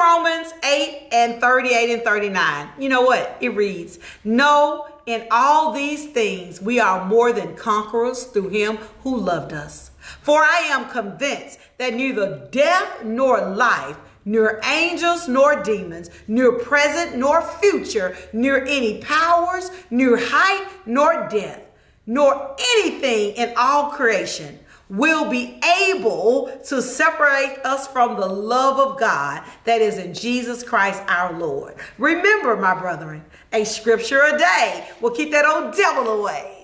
Romans 8 and 38 and 39. You know what? It reads, "No, in all these things we are more than conquerors through him who loved us. For I am convinced that neither death nor life, nor angels nor demons, nor present nor future, nor any powers, nor height nor depth, nor anything in all creation will be able to separate us from the love of God that is in Jesus Christ our Lord." Remember, my brethren, a scripture a day will keep that old devil away.